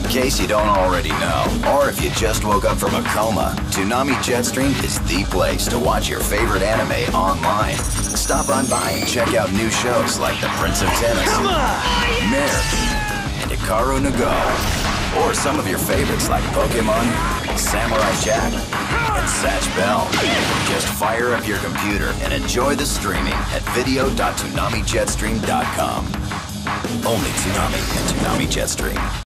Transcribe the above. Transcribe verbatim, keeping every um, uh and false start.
case you don't already know, or if you just woke up from a coma, Toonami Jetstream is the place to watch your favorite anime online. Stop on by and check out new shows like The Prince of Tennis, Mirror, and Hikaru no Go, or some of your favorites like Pokemon, Samurai Jack, and Satch Bell. Just fire up your computer and enjoy the streaming at video dot toonami jetstream dot com. Only Toonami and Toonami Jetstream.